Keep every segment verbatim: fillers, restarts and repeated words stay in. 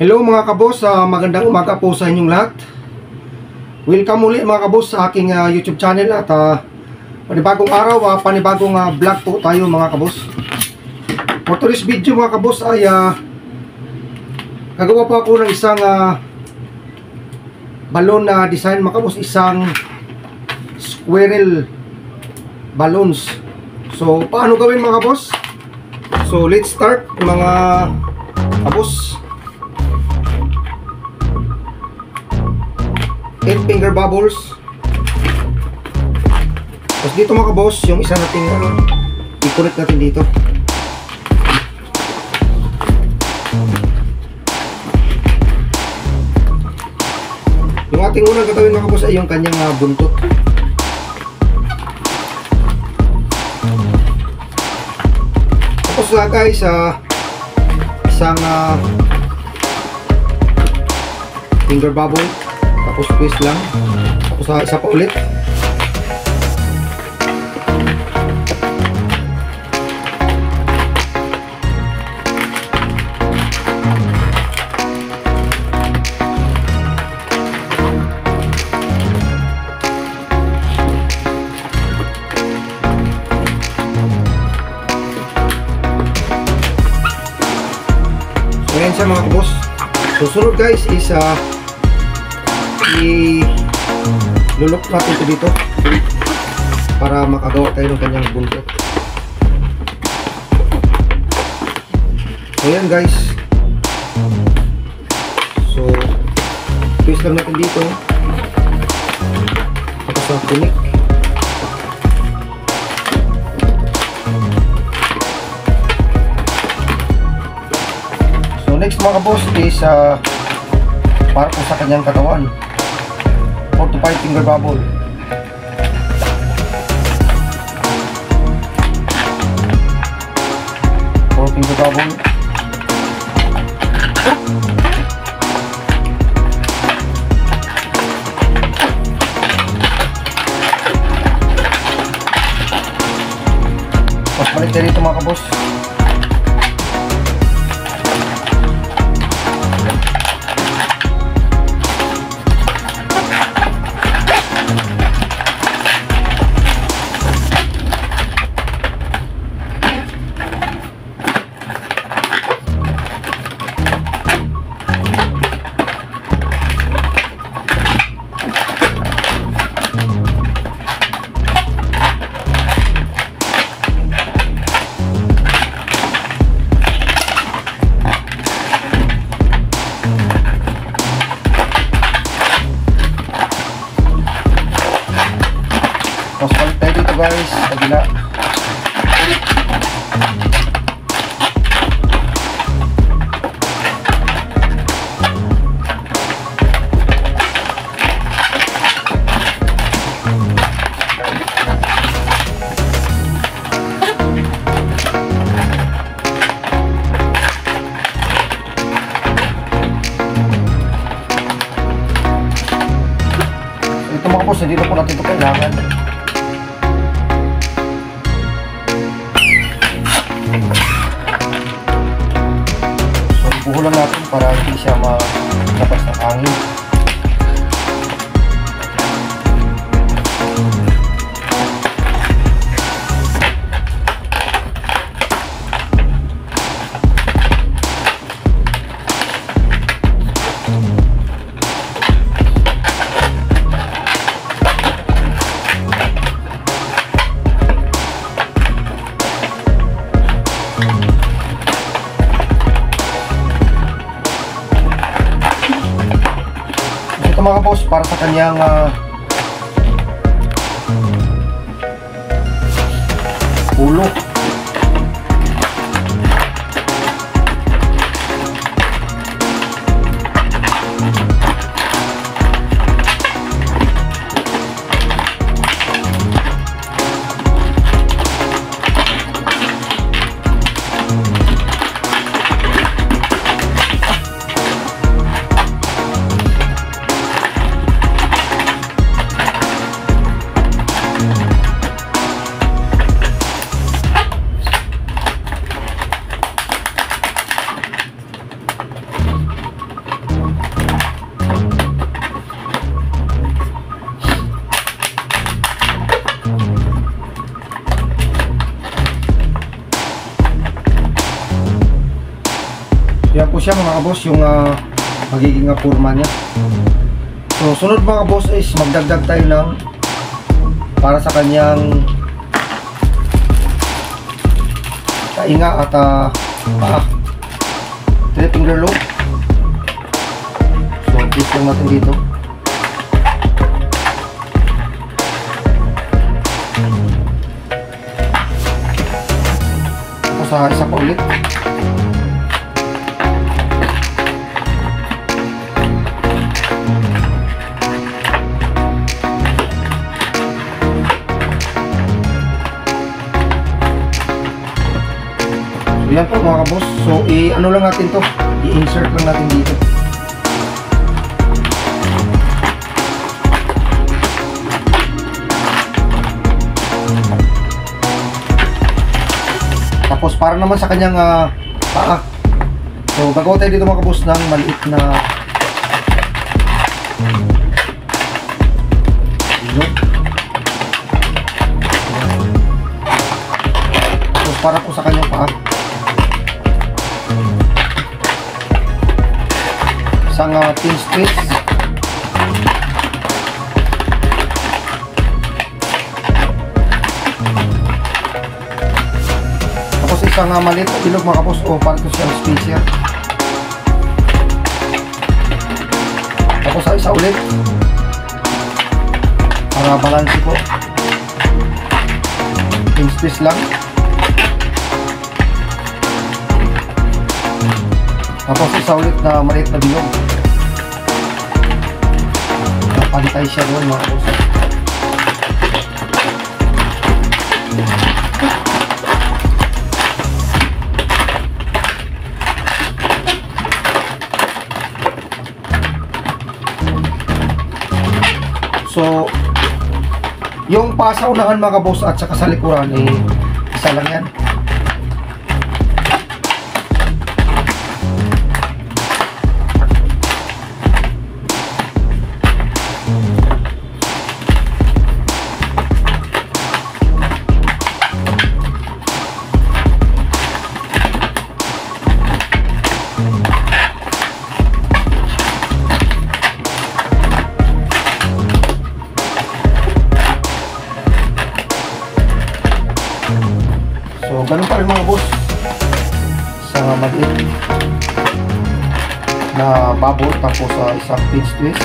Hello mga kabos, uh, magandang umaga po sa inyong lahat. Welcome muli mga kabos sa aking uh, YouTube channel. At uh, panibagong araw, uh, panibagong uh, vlog po tayo mga kabos. For today's video mga kabos ay uh, gagawa po ako ng isang uh, balloon na design mga kabos. Isang squirrel balloons. So paano gawin mga kabos? So let's start mga kabos. eight finger bubbles. Tapos dito mga boss, yung isa natin uh, i-connect natin dito. Yung ating unang gagawin mga boss ay yung kanyang uh, buntot. Tapos uh, guys, uh, isang uh, finger bubble. Tapos twist lang. Tapos uh, isa pa ulit. So ayan siya mga kabos. Susunod guys is uh, i-lulok natin ito dito para makagawa tayo ng kanyang buntot. So yan guys, so twist lang natin dito tapos sa tunik. So next mga boss is uh, para po sa kanyang katawan, four to five finger bubble. four finger bubble. Mas balik na rito mga kabos. Tapos balik tayo dito guys, kabila. Ito mga boss, dito po natin ito kailangan. Buhulan natin para hindi siya malabas ng hangin. Mga boss, para sa kanyang uh, ulo. siya mga kaboss, yung uh, magiging uh, forma niya. So sunod mga kaboss is magdagdag tayo ng para sa kanyang tainga at uh, paa, three finger loop. So twist lang natin dito. Tapos sa uh, isa pa ulit. Yan po mga kaboss. So i-ano lang natin to, i-insert lang natin dito. Tapos para naman sa kanyang uh, paa. So gagawa tayo dito mga kaboss ng maliit na dito. Tapos para po sa kanyang paa, isang uh, pin stitch. Tapos isang uh, maliit na ilog mga kapos, o para ito siyang spacer. Tapos uh, isa ulit para balance po, pin stitch lang. Tapos isa ulit na maliit na bilog. Napantay siya doon mga boss. So yung pasa unahan mga boss at saka sa likuran eh isa lang yan. So ganun pa rin mga boss sa maliit na bubble, tapos sa uh, isang pinch twist.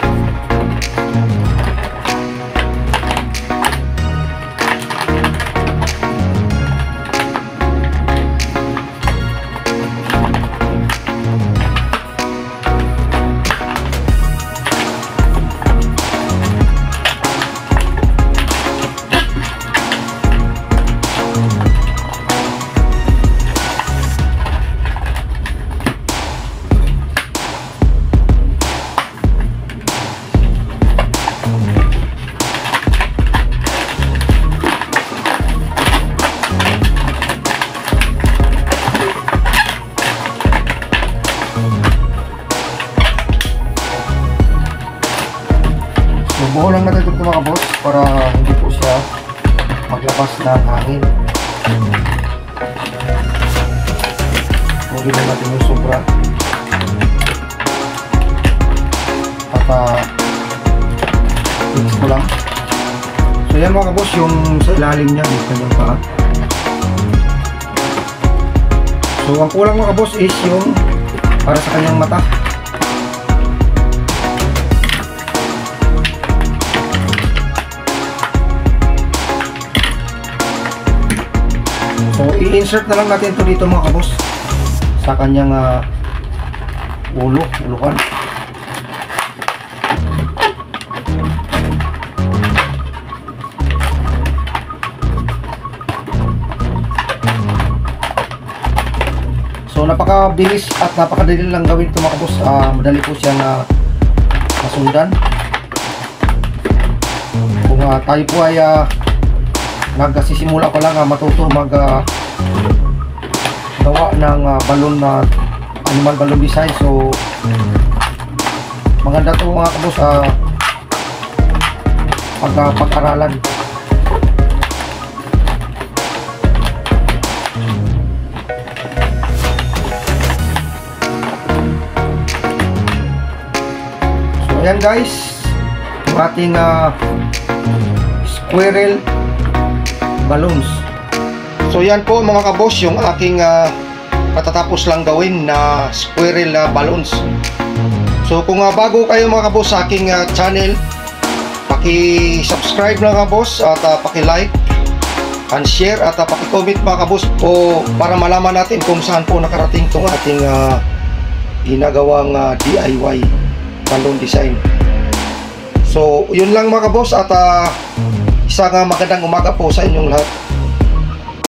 Buo lang natin ito mga boss para hindi po siya maglabas ng hangin. Huwag lang natin yung sobra. At uh, fix ko lang. So yan mga boss, yung sa ilalim niya, yung kanyang paa. So ang kulang mga boss is yung para sa kanyang mata. So i-insert na lang natin ito dito mga kabos sa kanyang uh, ulo, ulukan. So napakabilis at napakadali lang gawin ito mga kabos. Uh, madali po siyang uh, masundan. Kung uh, tayo po ay uh, nagsisimula ko lang uh, matuto mag uh, gawa ng uh, balon na uh, animal balloon design. So maganda ito mga kabos uh, pag, uh, pag-aralan. yan guys, yung ating uh, squirrel balloons. So yan po mga kaboss, yung aking uh, katatapos lang gawin na squirrel uh, balloons. So kung uh, bago kayo mga kaboss sa aking uh, channel, paki-subscribe mga kaboss at uh, paki-like and share at uh, paki-comment mga kaboss po para malaman natin kung saan po nakarating itong ating uh, ginagawang uh, D I Y balloon design. So yun lang mga kaboss at uh, isang uh, magandang umaga po sa inyong lahat.